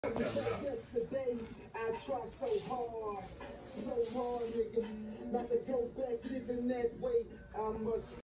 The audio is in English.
Yesterday, I tried so hard, nigga, not to go back living that way. I must